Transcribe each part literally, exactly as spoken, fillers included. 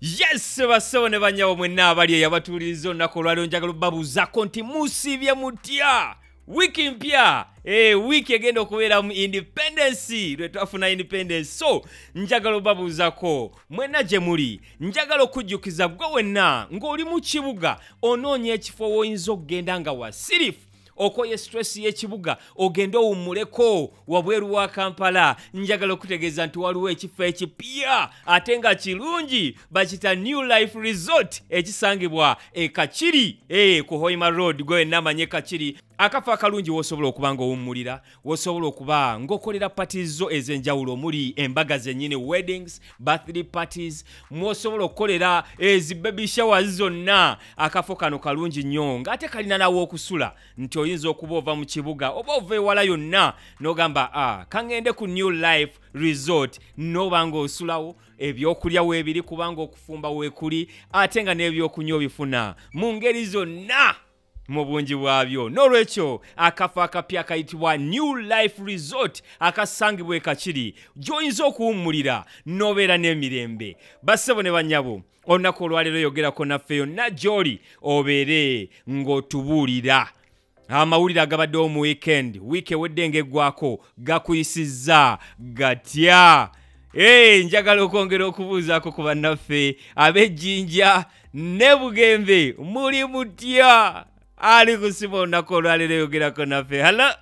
Yes, basone banyawo mwenna abali yabatuliriza onnako lwaliro njagala babuzaako nti musibye mutya wiki mpya eh wiki egenda okubeera mu independence lwe twafuna independence so njagala babuzaako mwenna gye muli njagala okujjukiza gwe wenna ng'oli mu kibuga onoonya ekifo woyinza okugenda nga wasirifu okoye stress y'ekibuga ogenda owummuleko wabweru wa Kampala njagala okutegeeza nti waliwo ekifo ekipya ate nga kirungi bakita New Life Resort ekisangibwa e Kachiri eh ku Hoima Road gwe namanye Kachiri akafa akalungi wosobola okuba ng'owummulira wosobola okuba ng'okolera parties zo ez'enjawulo omuli embaga zennyini weddings birthday parties mwosobola okukolera ezi baby showers zonna akafo kano kalungi nnyo ng'ate kalina nawo okusula nti oyinza okuba ova mu kibuga oba ova ewala yonna n'ogamba ah kangende ku New Life Resort n'oba ng'osulawo ebyokulya weebiri kubanga okufumba weekuli ate nga n'ebyokunywa bifuna mu ngeri zonna mu bungi bwabyo n'olwekyo akafo akapya kayitibwa New Life Resort akasangibwa e Kachiri gy'oyinza okuwummulira n'obeera n'emirembe bassebo ne bannyabo olunaku olwaleero yogerako naffe yonna gy'oli obeere ng'otubuulira amawulire agabaddewo mu weekend wiiki ewedde ng'eggwako gakuyisizza gatya Hey, njagala okwongera okubuuzaako ku bannaffe ab'Ejjinja ne Bugembe muli mutya ali kusiba olunaku olwaleero yogerako naffe hala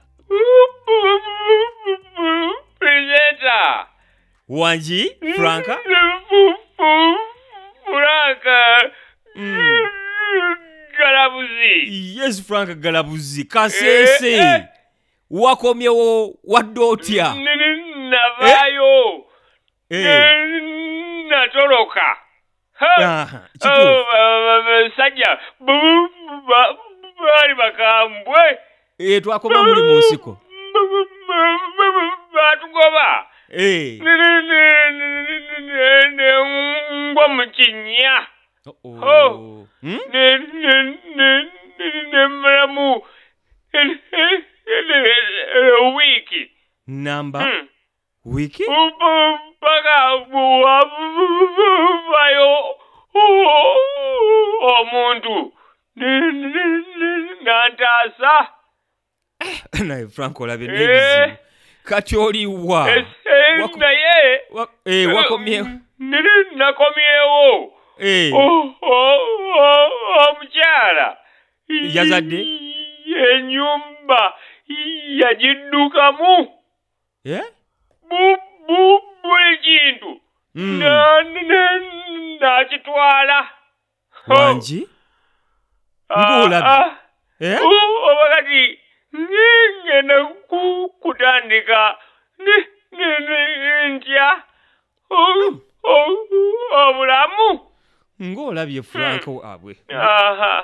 Presenter Wanji Franka Franka Galabuzi Yes Franka Galabuzi kasese eh, eh. wakomyewo wadde otya navayo eh natoloka aha kituufu sajja bali bakambwe eh twakoma muli mu nsiko batugoba eh ngwa mu kinya oh nemulamu wiki namba wiki paka buwayo omuntu nantasa naye Franco olabe n'ebizibu kati oliwa naye eh wakomyewo nakomyewo eh omukyala yazadde enyumba yagiddukamu eh buli kintu nakitwala Wanji ng'olabye eh oba kati ngenda kutandika ntya obulamu ng'olabye Franco abwe aha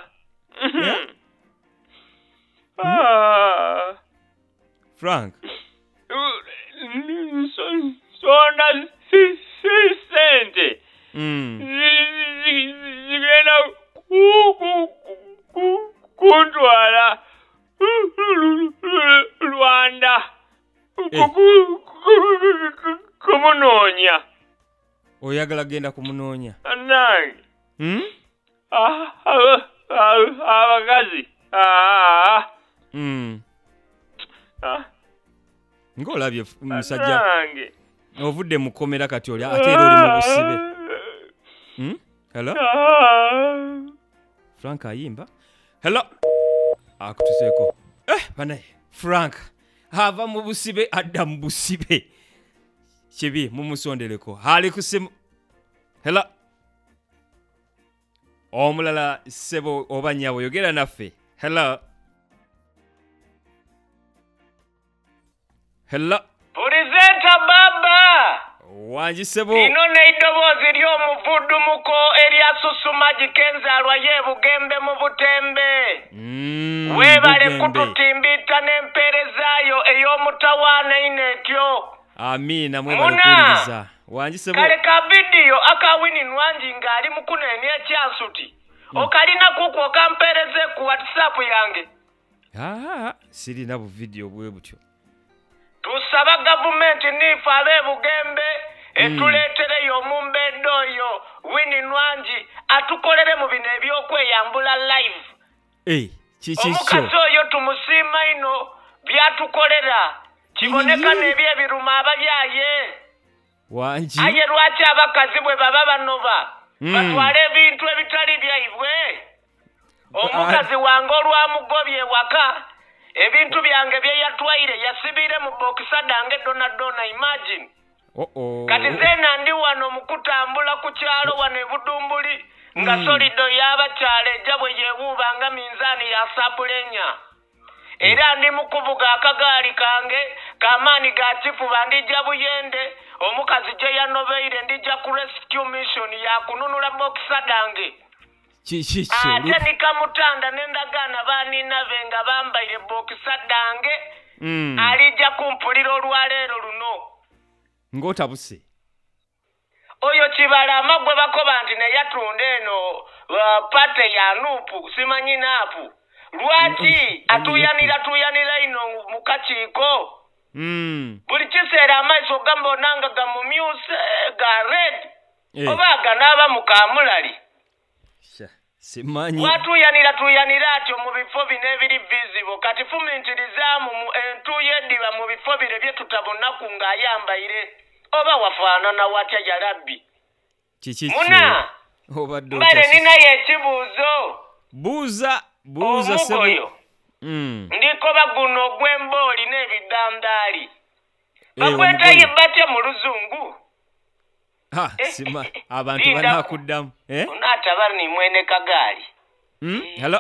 Frank sonda sente zigenda kuntwala Rwanda kumunoonya oyagala genda kumunoonya nange abakazi ng'olabye musajja nange ovudde mu kkomera kati oli ate era oli mu busibe hello Frank ayimba hello akutuseeko eh banaye Frank ava mu busibe adda mu busibe kibi mumusondereko hali kusimu hello omulala sebo oba nnyabo yogera naffe hello hello Presenter baba Wanji sebo ino neidoboozi ly'omuvuddumuko eryasusuma gikenzaalwa ye Bugembe mu Butembe weebale kututimbiita n'empeerezaayo ey'omutawaana inetyo amina mwebale kuwuliriza Wanji sebo kale ka vidiyo akawini nwangi ng'ali mu kuneenya ekyansuti okalina kuku okampeereze ku WhatsApp yange aa sirina bu video bwe butyo tusaba gavumenti niife ab'e Bugembe etuleetereyo omumbedde oyo Winnie Nwangi atukolere mu bino ebyokweyambula live. Eh, kiki omukazi oyo tumusiima ino byatukolera kiboneka n'ebyo ebiruma ababyaye. Wangi aye lwaki abakazi bwe baba banoba batwala ebintu ebitali byaibwe? Omukazi wange olwamugobye waka ebintu byange bye yatwaire yasibire mu bokisa dange dona dona. Imagine kati zena ndi wano mukutambula ku kyalo wano ebudumbuli nga solido y'abakyala ejja bwe yeewuubanga minzaani ya sabulenya. Era ndi mukuvuga akagaali kange kamaani ga kifuba ndijja Buyende omukazi gye yanobeire ndijja ku rescue mission yakununula bokisa dange. Ate nikamutanda nendagaana baanina be nga bambaire bokisa dange alijja kumpulira olwaleero luno. Ng'otabuse oyo Kibalama gwe bakoba nti ne yatunda eno pate ya nuupu simanyi naapu. Lwaki atuyanira tuyanira ino mu kakiiko? Buli kiseera amaiso gambonanga gamumyuse ga red oba ganaaba mu Kamulali. Simanyi watuyanira tuyanira atyo mu bifo bino ebiri visible kati fumintirizaamu mu entuye eddiba mu bifo bire bye tutabonaku ng'ayambaire oba wafaanana watya ya Rabbi. Kiki muna obadde mbale ninayo ekibuuzo. buuza buuza sebo. Omugoyo ndikoba guno ogw'embooli n'ebidandaali bakwetaye batya mu Luzungu? Ha, sima abantu banakuddamu eh onataba ni mwene kagaali. Mm hello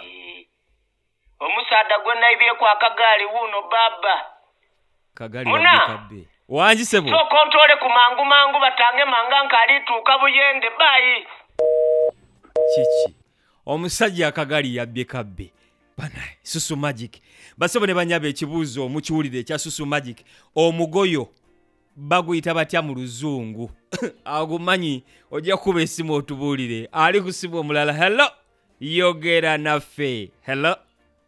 omusaada gwe naibye kwa kagaali wuno baba kagaali kabbe wangi sebo so kontole ku mangu mangu batange manga nkali tuka Buyende bayi chichi omusajja akagaali yabye kabbe bana Susu Magic basebo ne banyabe ekibuuzo mukiwulire ekya Susu Magic omugoyo baguyita batya mu Luzungu agumanyi ojja kuba esimu otubuulire ali kusiba omulala. Hello yogera naffe. Hello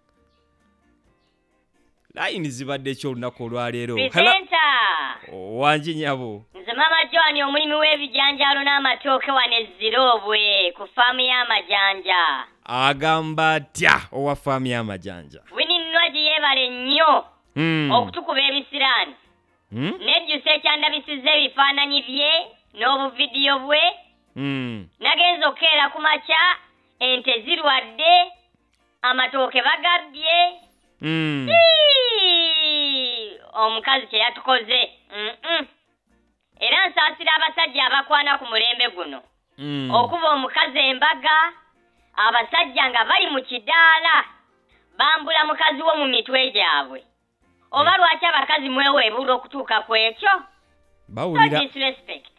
line zibadde ekyo olunaku olwaleero. Hello wangi nyabo nze mama John omulimi w'ebijanjalo n'amatooke wanezziroobwe ku faamu y'amajanja. Agamba atya owa faamu y'amajanja? Winnie Nwangi yeebale nnyo okutukuba ebisiraani nejjusa ekyandabisizza ebifaananyi bye n'obuvidiyo bwe. Nagenza okukeera ku makya ente zirwadde amatooke bagabbye. Omukazi kye yatukoze era nsaasira abasajja abakwana ku mulembe guno okuba omukazi embaga abasajja nga bali mu kidaala bambula mukazi wo mu mitwe gyabwe. Oba lwaki abakazi mweweebula okutuuka ku ekyo? Bawulira disrespect.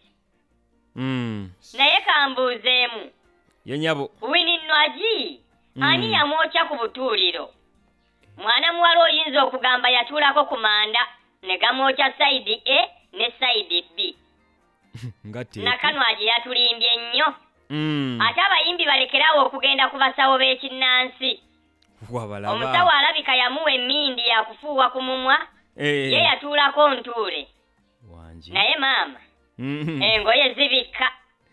Naye kambuuzeemu yenyabo Winnie Nwangi ani yamwokya ku butuuliro? Mwana muwala oyinza okugamba yatuulako ku manda ne gamwokya sayidi A ne sayidi B. Nakanwagi yatulimbye nnyo. Ate abayimbi balekerawo okugenda ku basawo b'ekinnansi. Omusawo alabika yamuwa emmindi yakufuuwa ku mumwa ye yatuulako ntuule. Naye maama engoye zibikka.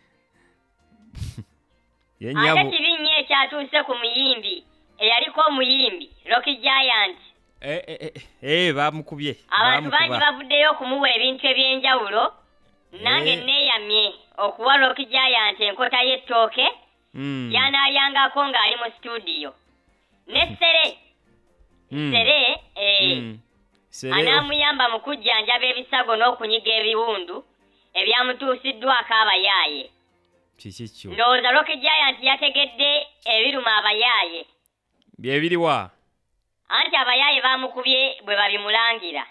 Ate kibi nnyo ekyatuuse ku muyimbi eyaliko omuyimbi Rocky Giant. Eh eh eh bamukubye. Abantu bangi bavuddeyo okumuwa ebintu eby'enjawulo. Nange neeyamye okuwa Rocky Giant enkota y'ettooke yanaalyangako ng'ali mu studio. Ne Sere Sere anaamuyamba mu kujjanjaba ebisago n'okunyiga ebiwundu ebyamutuusiddwako abayaaye. Kikikyo ndowooza Rocky Giant yategedde ebiruma abayaaye bye biriwa anti abayaaye bamukubye bwe babimulangira.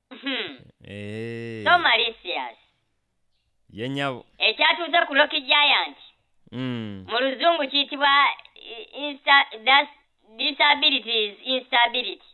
So malicious. Yenyabo ekyatuuze ku Rocky Giant mu Luzungu kiyitibwa disability instability.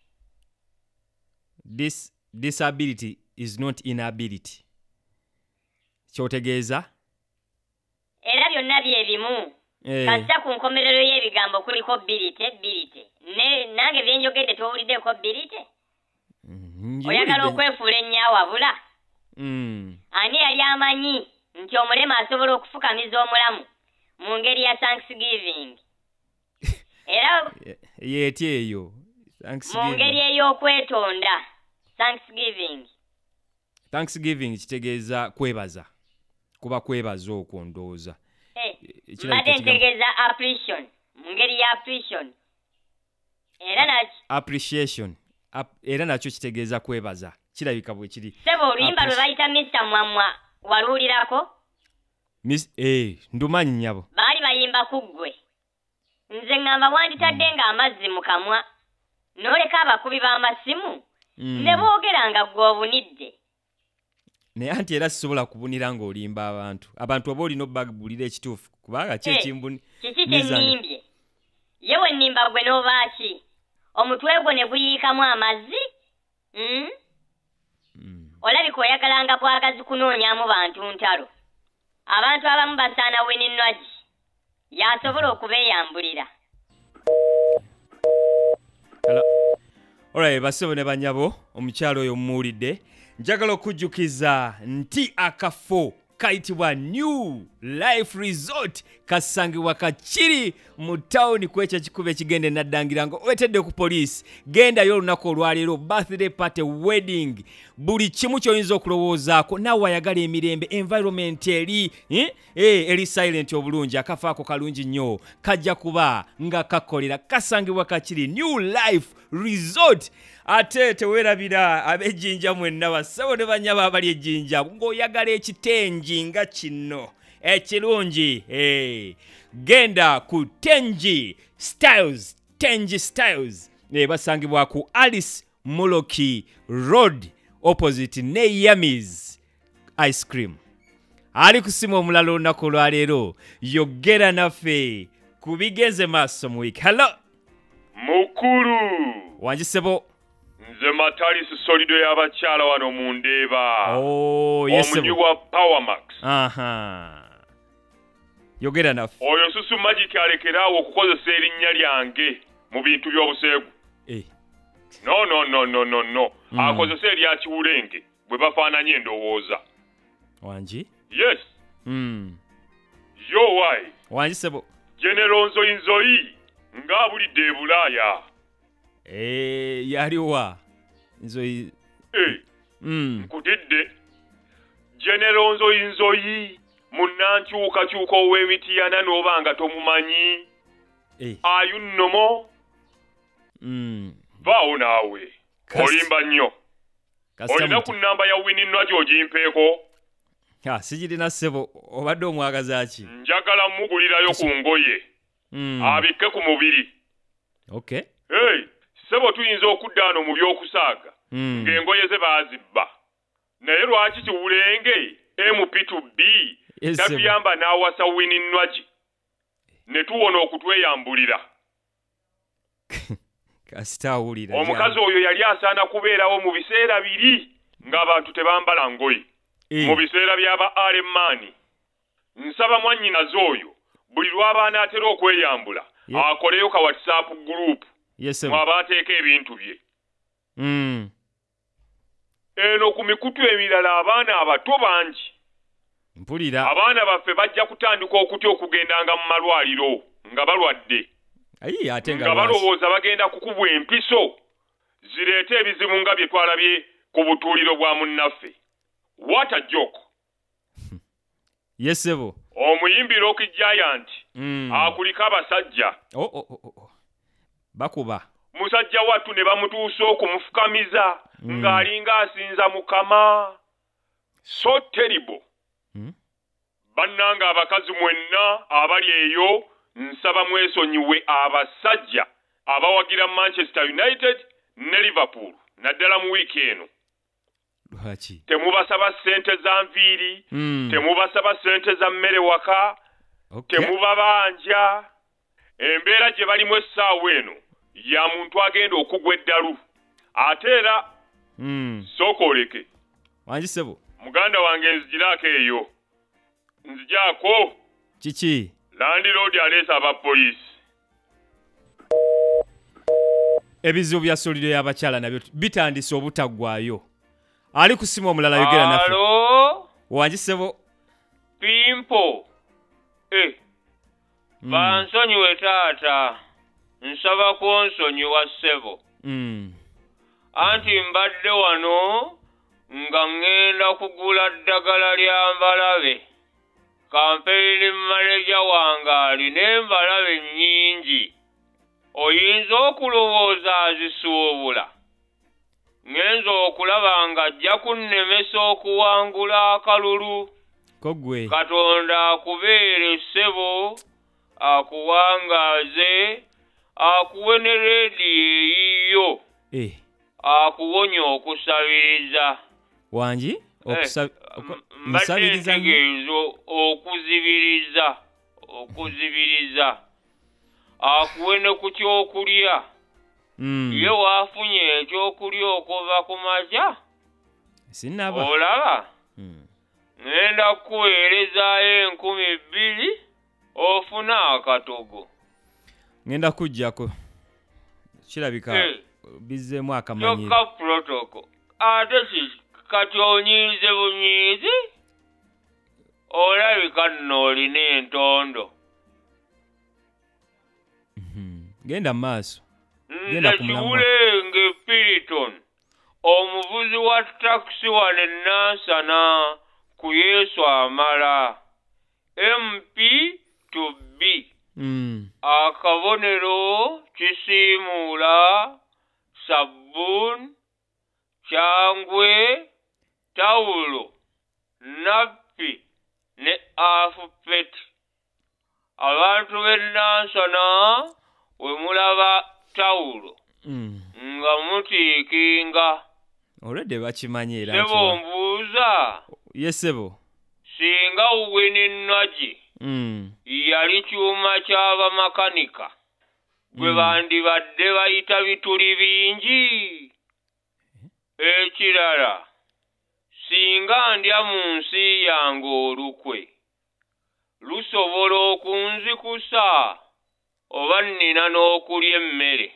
This disability is not inability. Kyotegeeza era byonna bye bimu. Kasa ku nkomerero y'ebigambo kuliko ability ability ne nange byenjogedde towuliddeko ability. Oyagala okwefuula ennyo wabula Mm. Ani yali amanyi nti omulema asobola okufukamiza omulamu mu ngeri ya Thanksgiving. Era yeti eyo mu Thanksgiving. ngeri ey'okwetonda Thanksgiving. Thanksgiving kitegeeza kwebaza. Kuba kwebaza okwo ndowooza. Eh, Ekirabika mbadde kigambo- ntegeeza appreciation mu ngeri ya appreciation. Era naki appreciation. Ap- era nakyo kitegeeza kwebaza. Kirabika bwe kiri. sebo oluyimba lwe Appreci- bayita mister Mwamwa waluwulirako? Miss eh ndumanyi nyabo. Baali bayimba ku ggwe. Nze ngamba wanditadde ng'amazzi mu kamwa. N'oleka abakubi b'amasimu Mm. ne boogera nga ggwe obunidde. Naye anti era sisobola kubunira ng'olimba abantu. Abantu oba olina obbagulira ekituufu kubanga ki Eh, ekimbuni. Kiki nizange. kyennimbye? Ye we nnimba ggwe n'obaaki? Omutwe gwo ne guyiikamu amazzi? Mm? Mm. Olabika oyagalanga bwagazi kunoonyamu bantu ntalo. Abantu abamu basaana Winnie yasobola okubeeyambulira. Hello. Alright, basebo ne banyabo, omukyalo oyo muwulidde. Njagala okujjukiza nti akafo kayitibwa New Life Resort kasangibwa Kakiri mu town kwekyo kikube kigende naddangira ngo wetedde ku police. Genda yo lunaku olwaleero birthday party wedding. Buli kimu ky'oyinza okulowoozaako nawe wayagala emirembe environment eri eh, eh eri silent obulungi akafo ako kalungi nnyo kajja kuba nga kakolera kasangibwa Kakiri New Life Resort. Ate tewerabira ab'ejjinja mwenna bassebo ne banyaba abali ejjinja ng'oyagala ekitengi nga kino ekirungi eh. Genda ku Tenji Styles Tenji Styles ne basangibwa ku Alice Muloki Road opposite ne Yami's Ice Cream. Ali kusima omulalo olunaku olwaleero yogera naffe ku bigenze maaso mu week. Hello Mukulu. wanjisebo. Nze Matalisi Solido y'abakyala wano mu Ndeeba. Oh, yes. Omunyi wa Powermax. Aha. Yogera naffe. Oyo Susu Magic alekeraawo okukozesa erinnya lyange mu bintu by'obuseegu. Eh. No, no, no, no, no, no. Mm. Akozesa erya Kiwulenge bwe bafaananye endowooza. Wanji? Yes. Mm. Yo why? Wanjisebo. General Nzoyi Nzoyi ng'abulidde e Bulaaya. Eh, yaliwa. Nzoyi. Eh. Mm. Nkutidde. General Nzoyi Nzoyi munnankyukakyuka ow'emitiyana n'oba nga tomumanyi. Eh. Ayunnomo. Mm. Vaawo naawe. Kasi- Olimba nnyo. Kasita Olina muti. ku nnamba ya Winnie Nwagi ogimpeeko. Ha, sijirina ssebo obadde omwagaza ki? Njagala mmugulirayo ku ngoye. Mm. Abikke ku mubiri. Okay. Hey, sebo tuyinza okudda wano mu by'okusaaga. Mm. Ng'engoye ze baazibba. Naye lwaki Kiwulenge M P two B Yes, tatuyamba n'awasa Winnie Nwagi ne tuwona okutweyambulira. Kasita awulira. Omukazi oyo yali asaana kubeerawo mu biseera biri ng'abantu tebambala ngoye. Eh. Mu biseera by'aba Alemaani. Nsaba mwannyinaze oyo buli lw'abaana atera okweyambula Yeah. akoleyo ka WhatsApp group Yes. mw'abaateeka ebintu bye. Mm. Eno ku mikutu emirala abaana abato bangi. Mpulira. Abaana baffe bajja kutandika okutya okugendanga mu malwaliro nga balwadde. Ayi ate nga Nga lwaki? balowooza bagenda kukubwa empiso zireete ebizibu nga bye twalabye ku butuuliro bwa munnaffe. What a joke. Yes, sebo. Omuyimbi Rock Giant Mm. akulika abasajja. Oh, oh, oh, oh. Bakuba. Musajja wattu ne bamutuusa okumufukamiza Mm. ng'alinga asinza Mukama. So terrible. Mm. Bannanga abakazi mwenna abali eyo nsaba mwesonyiwe abasajja abawagira Manchester United ne Liverpool naddala mu wiiki eno. Lwaki? Temubasaba ssente za nviiri, Mm. temubasaba ssente za mmere waka, Okay. temubabanja. Embeera gye balimu essaawa eno ya muntu agenda okugwa eddalu. Ate era Mm. sooka oleke Wanji sebo. muganda wange nzigiraako eyo. Nzigyako Kiki? landiroodi aleese abapoliisi. Ebizibu bya Solido y'abakyala nabyo bitandise obutaggwaayo. Ali ku simu omulala yogera naffe. Alo. Wangi ssebo. Pimpo. Eh. Mm. Bansonyiwe taata. Nsaba kwonsonyiwa ssebo. Mm. Anti mbadde wano nga ngenda kugula ddagala lya mbalabe. Kampeyini manager wange alina embalabe nnyingi. Oyinza okulowooza azisuubula. Ngenza okulaba nga ajja kunnemesa okuwangula akalulu. Kogwe. Katonda akubeere ssebo, akuwangaaze, akuwe ne leediyo eyiyo. Eh. Akuwonya okusabiriza. Wangi? Okusab Nsabiriza ngezo okuzibiriza. Okuzibiriza. Akuwe ne ku kyokulya. Mm. Ye waafunye ekyokulya okuva ku makya? Sinaba. Olaba? Mm. Ngenda kuweerezaayo enkumi bbiri ofuna akatogo. Ngenda kujjako. Kirabika Hey. Bizzeemu akamanyiro. Kyokka protocol. Ate si kati onyiize bunyiizi? Olabika nno olina entondo. Genda maaso. Nze Kiwulenge Piriton, omuvuzi wa takisi wano e Nansana ku Yesu Amala. M P to B. Mm. Akabonero kisiimuula, sabbuuni, kyangwe, tawulo, nappi ne afupeti. Abantu b'e Nansana we mulaba tawulo. Mm. Nga mutiikinga. Olwedde bakimanyi era. Sebo mbuuza. Yesebo. Singa Winnie Mm. yali kyuma ky'abamakanika. Gwe Mm. bandibadde bayita bituli bingi. Ekirala. Singa ndya mu nsi yange olukwe. Lusobola okunzikusa. Oba nnina n'okulya emmere.